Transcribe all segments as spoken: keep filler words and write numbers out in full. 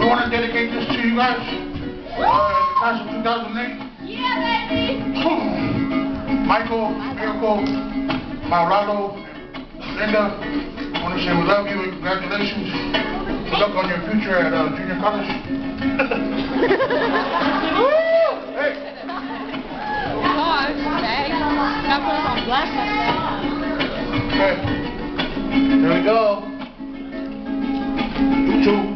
want to dedicate this to you guys. Uh, class of two thousand eight. Yeah, baby. Michael, Miracle, Maralo, Linda, I want to say we love you and congratulations. Good luck on your future at uh, junior college. Hey. Gosh, dang. Got put us on blast like that. Okay. Here we go. You too.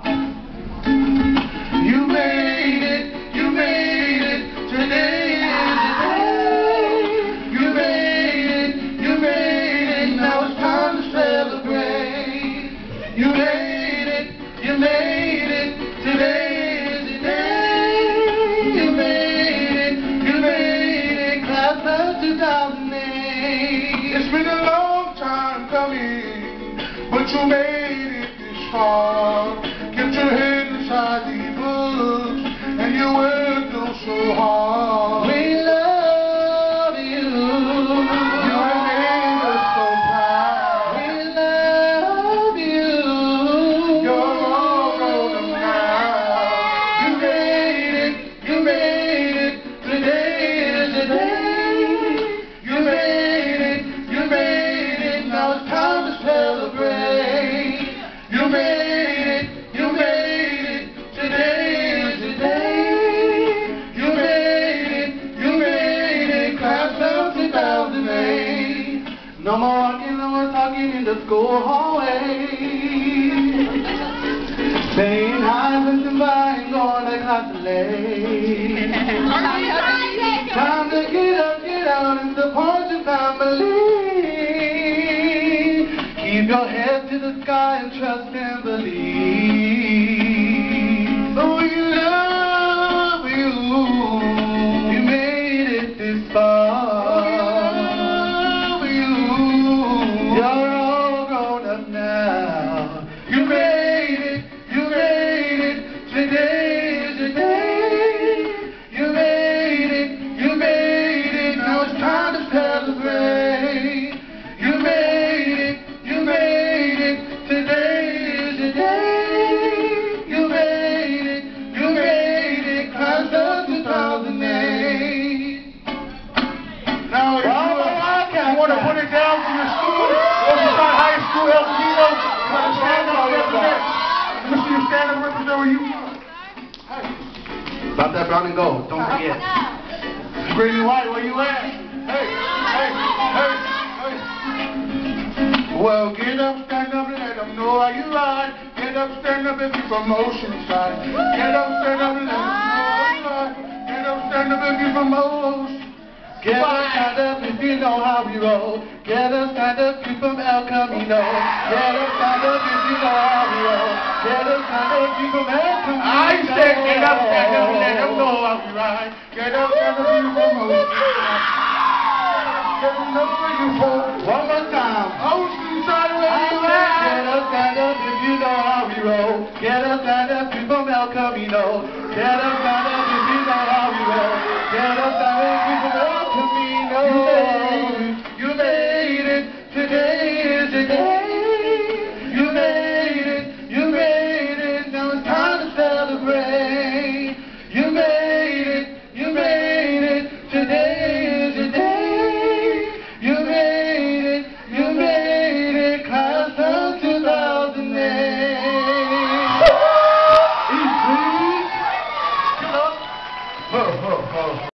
You made it, you made it, today is the day. You made it, you made it, now it's time to celebrate. You made it, you made it, today is the day. You made it, you made it, class of two thousand eight. It's been a long time coming, but you made it this far. Get your head inside these books, and you worked oh so hard. We love you. You have made us so proud. We love you. You're all grown up now. You made it. You made it. Today is the day. You made it. You made it. Now it's time to celebrate. You made it. You made it. Today is the day. You made it. You made it. Class of two thousand eight. No more walking, no more talking in the school hallway. Saying hi, listen by, and going to class late. Time to get up, get out, and support your family. Keep your head to the sky and trust and believe. Oh, we love you. You made it this far. Oh, we love you. You're all grown up now. You made it. You made it. Today is the day. You made it. You made it. Now it's time to celebrate. You made it. You made it. Today is the day. You made it. You made it. Class of two thousand eight. Now, if you, uh, you want to put it down for your school, Oceanside High School, El Camino, you want to stand up and represent. Let me see you stand up and represent where you are. Hey. About that brown and gold. Don't forget. Green and white, where you at? Hey, hey, hey, hey. Well, get up, stand up, and let them know how you ride. Get up, stand up if you're from Oceanside. Get up, stand up, and let them know how you ride. Get up, stand up if you're from Oceanside. Get up, stand up if you know how we roll. Get up, stand up if you're from El Camino. Get up, stand up if you know how we roll. Get up, stand up if you're from El Camino. I said get up, stand up, and let them know how we ride. Get up, stand up if you're from Oceanside. Get them know where you from. One more time. Oceanside, where you at? Get up, stand up if you know how we roll. Get up, stand up if you're from El Camino. Get up, stand up if you know how we roll. Get up, stand up if you're from El Camino. You made it. Today is the day. You made it. You made it. Now it's time to celebrate. You made it. You made it. Today is the day. You made it. You made it. Class of two thousand eight. Eat, please. Get up. Ho, ho, ho.